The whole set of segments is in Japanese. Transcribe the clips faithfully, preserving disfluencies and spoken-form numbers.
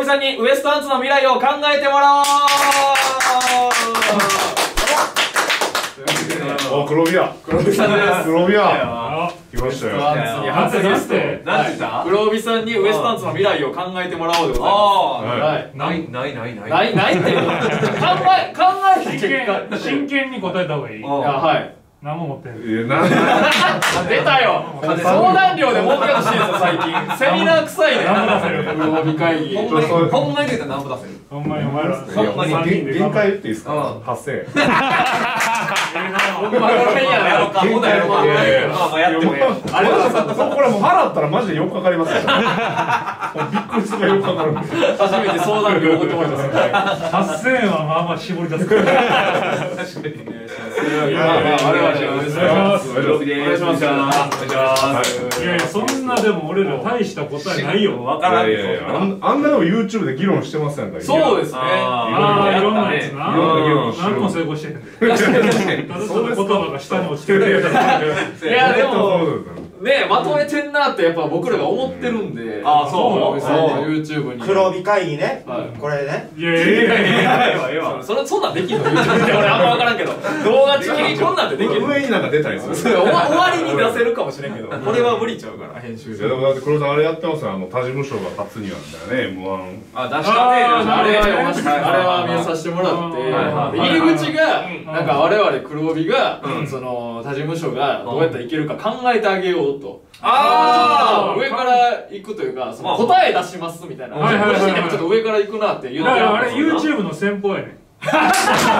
さんにウエストパンツの未来を考えてもらおう。 お、黒ビア。 黒帯さんです。 黒ビア。来ましたよ。 初ゲスト。何て言った？黒帯さんにウエストパンツの未来を考えてもらおうでございます。はい。 ないないないない。 ないないって考え考えて結果真剣に答えた方がいい。 いやはい。 何も持ってんの。 いや、なん出たよ。相談料で儲けほしいですよ最近。セミナー臭いね。 何も出せる。 黒帯会議。 ほんまにほんまに言うたら何も出せる。 ほんまにお前ら。 ほんまに限界言っていいですか？はっせんえん。 僕マグロペンやな。やろうか。ほなやろうか。まあまあやってもええ。 あれはこれもう払ったらマジでよっかかりますよ。びっくりするがよっかかるんですよ。 初めて相談料送ってもらいます。 はっせんえんはまあまあ絞り出す。 確かに。まあまあ我々お願いします。お願いします。 いやいやそんなでも俺ら大した答えないよ。 わからん。 いやいやあんなでも YouTube で議論してますやんか。 そうですね。 ああいろんなやつな。 いろんな議論してる。 何も成功してへんで。 確かに確かに。 ただその言葉が下に落ちてる。 いやでもねまとめてんなってやっぱ僕らが思ってるんで。ああそう。YouTube に。 黒帯会議ね。これね。 いやいやいやいや。 それそんなんできんの YouTube って俺あんま分からんけど動画チキリこんなんでできる上になんか出たりする。 終わりに出せるかもしれんけどこれは無理ちゃうから編集いやでもだって黒さんあれやってますよ。あの他事務所が勝つにはみたいなね エムワン。 あ出したね。あれは読ませてあれは見させてもらって入り口がなんか我々黒帯がその他事務所がどうやったらいけるか考えてあげようと。ああ上から行くというかその答え出しますみたいな。ご自身でもちょっと上から行くなって言ってる。 あれ YouTube の先方やね。 それ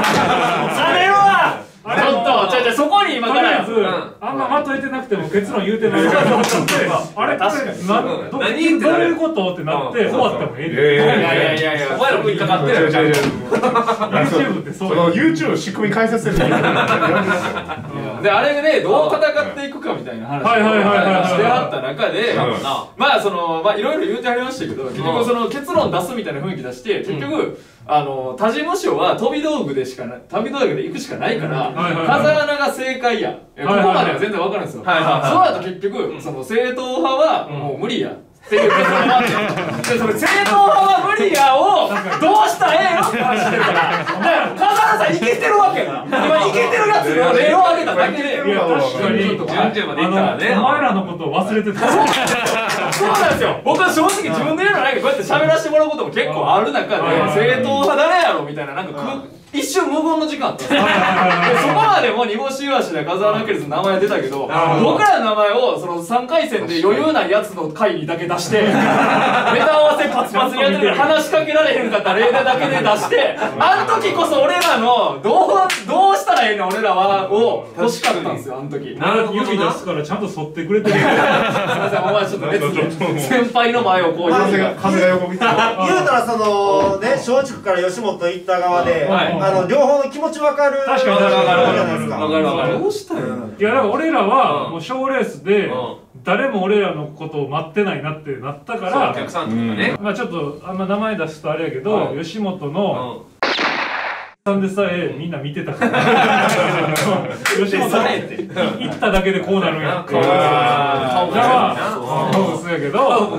はちょっと、ちょっとそこに今からや。 あんままとえてなくても結論言うてないからあれ確かにどういうことってなって終わってもええ。 いやいやいやいやお前らも引っかかってる。 YouTube ってそう。 YouTube 仕組み解説する。であれでどう戦っていくかみたいな話をしてあった中でまあそのまあいろいろ言うてはりましたけど結局その結論出すみたいな雰囲気出して結局あの他事務所は飛び道具でしかない飛び道具で行くしかないから風穴が正解やここまでは全然わかるんですよ。そうだと結局その正統派はもう無理やっていう結論があってそれ正統派は無理やをどうしたらええのって話してるからだから風穴さんいけてるわけや今いけてるやつの例を挙げただけで。 いや確かに順々までいったらねお前らのことを忘れてた。 そうなんですよ。僕は正直自分で言うのはないけどこうやって喋らせてもらうことも結構ある中で正統派誰やろみたいななんか一瞬無言の時間あったんですよ。そこまでも煮干しイワシで風穴ケルズの名前出たけど僕らの名前をそのさんかい戦で余裕ないやつの回にだけ出してネタ合わせパツパツにやってて話しかけられへんかった例題だけで出してあの時こそ俺らのどうどうしたらええの俺らはを欲しかったんですよあの時。 指出すからちゃんと沿ってくれてる。すいませんお前ちょっと列で先輩の前をこう風が風が横切って言うたらそのね松竹から吉本行った側であの両方の気持ち分かる。 確かに確かにじゃないですか。 分かる分かる。どうしたよ。 いやだから俺らはもう賞レースで誰も俺らのことを待ってないなってなったからお客さんとかねまあちょっとあんま名前出すとあれやけど吉本のさんでさえみんな見てたから吉本行っただけでこうなるんやって顔が顔薄やけど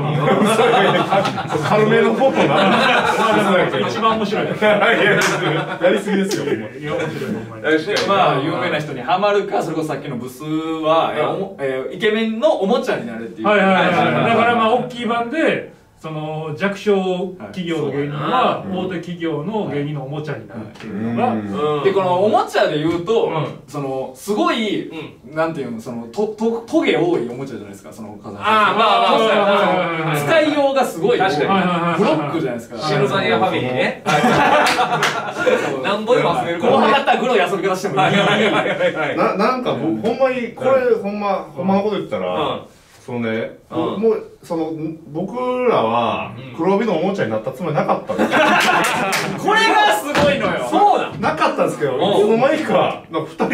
軽めのフォトな一番面白い。 やりすぎですよ。 いや面白いほんまに。 まあ有名な人にハマるかそれこそさっきのブスはイケメンのおもちゃになるっていう。 はいはいはい。だからまあ大きい版でその弱小企業の芸人は大手企業の芸人のおもちゃになるっていうのがでこのおもちゃで言うとそのすごいなんていうのそのととトゲ多いおもちゃじゃないですかその風穴。 ああまあまあ使いようがすごい確かにブロックじゃないですか。 シルバニアファミリーねなんぼでも遊べるこうはまったらグロい遊び方してもいい。 ななんか僕ほんまにこれほんまほんまのこと言ったらそのねもうその僕らは黒帯のおもちゃになったつもりなかったんですよ。 これがすごいのよ。 そうだなかったんですけどいつの間にかなんかふたりが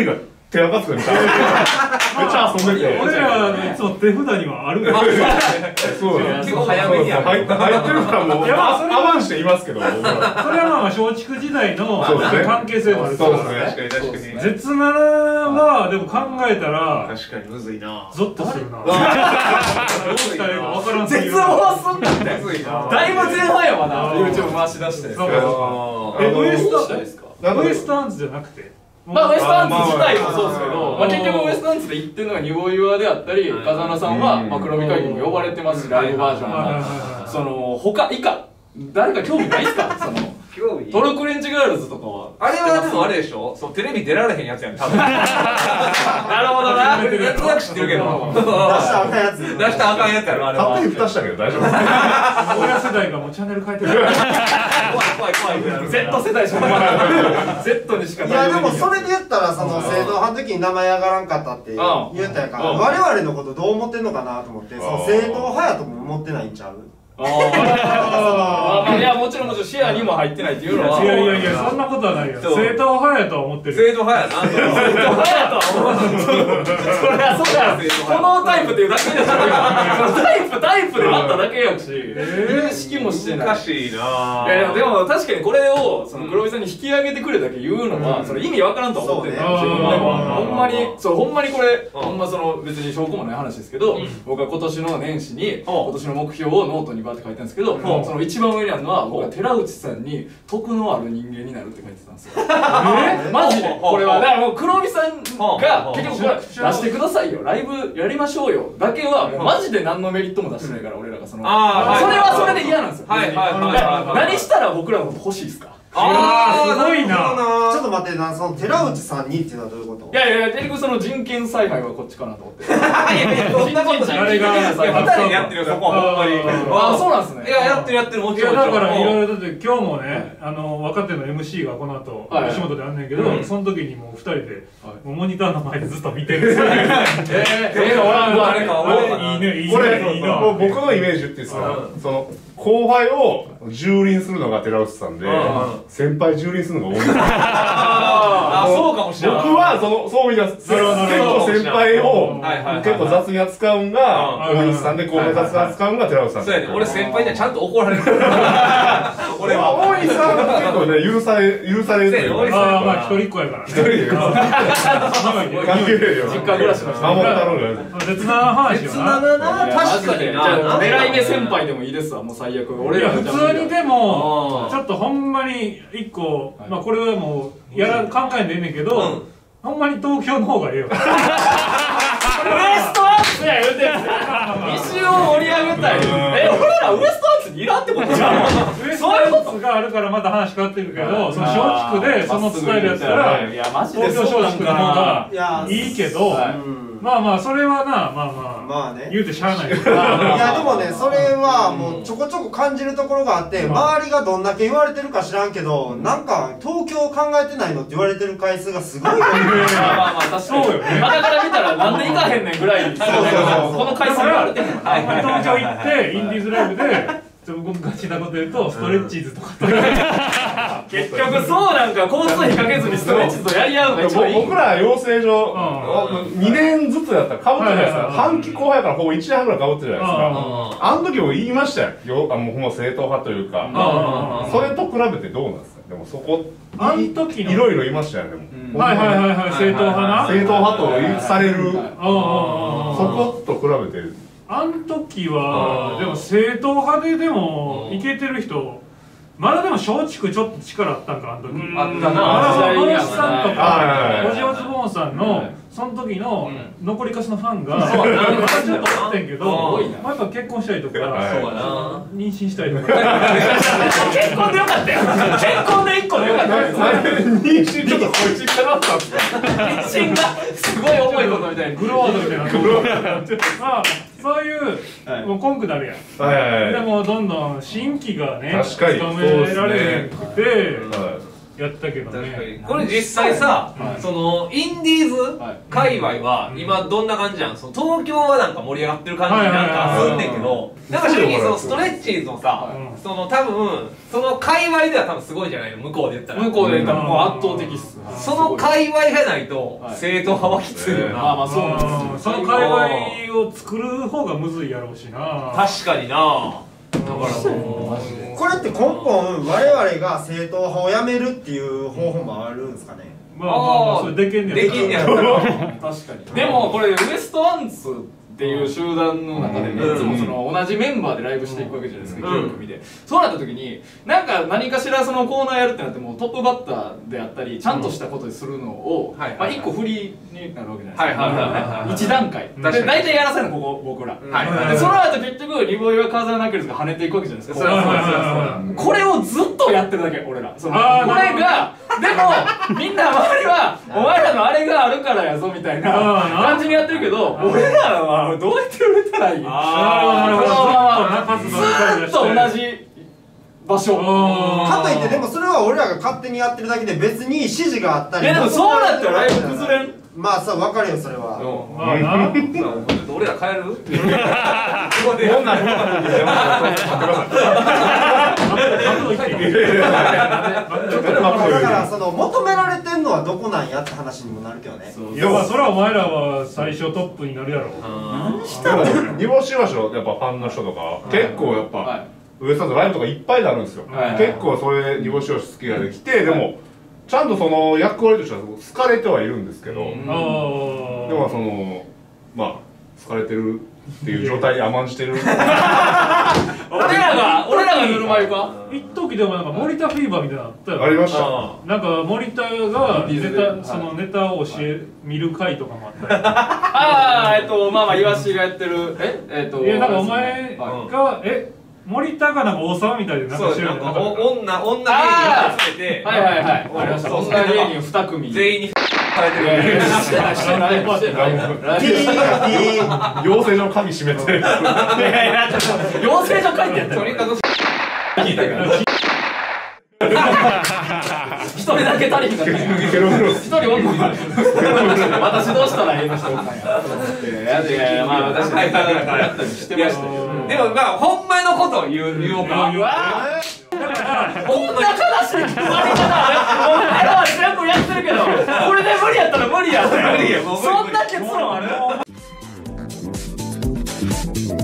手垢つくみたいな。めっちゃ遊んでて。 俺らいつも手札にはあるから。 そう結構早めにやる。 入ってるからもう、アマンしていますけど。それはまあ松竹時代の関係性もあるから。 そうですね。確かに確かに。 絶七はでも考えたら確かにむずいな。 ゾッとするな。どうしたらいいか分からんすぎる。 絶望すんだって。だいぶ前半やわな。YouTube 回し出して。 え、ウエストですか？ウエストアンツじゃなくて。 まあウエストアンツ自体もそうですけど、まあ結局ウエストアンツで言ってるのがニボイワであったり、風穴さんはまあ黒帯会議にも呼ばれてますし、ライブバージョンはその他以下誰か興味ないっすか？そのトルクレンチガールズとかはあれはでもあれでしょ？そうテレビ出られへんやつやん多分。なるほどな。なんとなく知ってるけど。出したらあかんやつ。 出したらあかんやつやろあれは。 勝手に蓋したけど大丈夫？ 親世代がもうチャンネル変えてる。怖い怖い怖い。Z 世代しか。Z にしか。 いやでもそれで言ったらその正統派の時に名前上がらんかったって言ったやから、我々のことどう思ってんのかなと思って、その正統派やとも思ってないんちゃう？ ああ、いやもちろんもちろん視野にも入ってないっていうのは。 いやいやいやそんなことはないよ。正統派やとは思ってる。 正統派やな。 正統派やとは思ってる。それはそうだ。このタイプっていうだけでしょ。タイプタイプであっただけやし、認識もしてない。 おかしいな。 いやでも確かにこれをその黒井さんに引き上げてくれだけ言うのはその意味わからんとは思ってる。自分でもほんまにそうほんまにこれほんまその別に証拠もない話ですけど、僕は今年の年始に今年の目標をノートにバーって書いてるんですけど、その一番上にあるのは僕は寺内さんに徳のある人間になるって書いてたんですよ。えマジでこれはだからもう黒帯さんが結局これ出してくださいよライブやりましょうよだけはもうマジで何のメリットも出してないから俺らがそのそれはそれで嫌なんですよ。何したら僕らのこと欲しいですか？ ああすごいな。 ちょっと待ってな、その寺内さんにっていうのはどういうこと？ いやいや結局その人権采配はこっちかなと思って。いやいやそんなことない。 あれがふたりでやってるよそこはほんまに。 ああそうなんですね。 いややってるやってるもちろん。 だからいろいろだって今日もねあの若手の エムシー がこの後吉本であんねんけど、その時にもうふたりでモニターの前でずっと見てる。ええおらんわあれかいいねいいね。 これ僕のイメージっていうんですか、その後輩を蹂躙するのが寺内さんで、先輩蹂躙するのが多い。 ああそうかもしれない。 僕はそのそういう意味で結構先輩を結構雑に扱うんが大西さんで後輩雑に扱うんが寺内さん。 そうやね。俺先輩にはちゃんと怒られる。 俺は大西さんは結構ね許され許される。 ああまあ一人っ子やから。 一人で。関係ないよ。 実家暮らしの人。 守ったろうが。 別な話よな。 確かにな。狙い目先輩でもいいですわもう最悪。俺ら普通にでもちょっとほんまに一個まあこれはもうやら考えんでええねんけどほんまに東京の方がええよ。ウエストアンツや言うてんすよ。西を盛り上げたい。え俺らウエストアンツにいらんってことじゃん。 ウエストアンツがあるからまた話変わってるけどその松竹でそのスタイルやったら東京松竹の方がいいけどまあまあそれはなまあまあまあね言うてしゃあない。いやでもねそれはもうちょこちょこ感じるところがあって周りがどんだけ言われてるか知らんけどなんか東京考えてないのって言われてる回数がすごい多い。 まあまあ確かに。肌から見たらなんで行かへんねんぐらいこの回数があるって。 東京行ってインディーズライブで僕ガチなこと言うとストレッチーズとか結局そうなんか交通費かけずにストレッチーズとやり合うのが一番いい。 僕ら養成所にねんずつやったらかぶってるじゃないですか。半期後輩からほぼいちねんはんぐらいかぶってるじゃないですか。あの時も言いましたよ。あもうほんま正統派というかそれと比べてどうなんですか？でもそこあの時のいろいろいましたよね。 はいはいはいはい正統派な正統派とされるそこと比べてあん時はでも正統派ででもイケてる人まだでも松竹ちょっと力あったんかあの時。 あったな。 まだマルシさんとかオジオズボーンさんのその時の残りかすのファンがまだちょっとあってんけどやっぱ結婚したりとか妊娠したりとか結婚でよかったよ。結婚で一個でよかったよ。 妊娠ちょっとこいつかなったんですか？ 妊娠がすごい重いことみたいにグロワードみたいなまあそういうもうコンクなるやん。でもどんどん新規がね確かに務められなくてやったけどね。 これ実際さ、そのインディーズ界隈は今どんな感じなん？その東京はなんか盛り上がってる感じなんかすんねんけど、なんか正直そのストレッチーズのさ、その多分その界隈では多分すごいじゃないの、向こうで言ったら。 向こうで言ったらもう圧倒的っす。 その界隈がないと正統派はきついよな。 まあまあそうなんですよ。 その界隈を作る方がむずいやろうしな。 確かにな。だからもうこれって根本我々が正統派をやめるっていう方法もあるんですかね。 まあまあまあそれできんねできんねやったら確かに。でもこれウエストワンツっていう集団の中でね、いつもその同じメンバーでライブしていくわけじゃないですか、きゅう組で。そうなった時になんか何かしらそのコーナーやるってなってもトップバッターであったりちゃんとしたことにするのをまあ一個フリーになるわけじゃないですか。一段階で大体やらせるのここ僕ら。でその後結局リボイは風なければ跳ねていくわけじゃないですか。これをずっとやってるだけ俺ら。これがでもみんな周りはお前らのあれがあるからやぞみたいな感じにやってるけど、俺らはどうやって売れたらいい？ ああなるほど。 ずっと同じ場所。 かといってでもそれは俺らが勝手にやってるだけで別に指示があったり。 いやでもそうなったらライブ崩れん。 まあさ分かるよそれは。 まあな。 ちょっと俺ら帰る？ ここでこんなふうな風にだからその求められてんのはどこなんやって話にもなるけどね。 いやまあそれはお前らは最初トップになるやろ。 何したの？ 煮干しわしのやっぱファンの人とか結構やっぱウエストランドライブとかいっぱいになるんですよ。結構それ煮干しわし好きができて、でもちゃんとその役割としては好かれてはいるんですけど、でもそのまあ好かれてるっていう状態に甘んじてる。 俺らが俺らがぬるま湯か。 一時でもなんか森田フィーバーみたいなのあったよ。 ありました。 なんか森田がネタそのネタを教え見る会とかもあったり。 ああえっとまあまあイワシがやってるええっといやなんかお前がえ森田がなんか王様みたいでなんか知らんの。 女女芸人集めて。 はいはいはい。ありました。女芸人二組全員にされてる。 してないしてないしてない。 養成所の紙閉めて。 いやいや養成所書いてやったとにかく聞いたから一人だけ足りひんかった一人おんの私どうしたらええの人おったんやいやいやまあ私がやったりしてましたよ。 でもまあほんまのことを言う言おうか。 こんな悲しい決まり方お前らは全部やってるけどこれで無理やったら無理やそんな結論ある？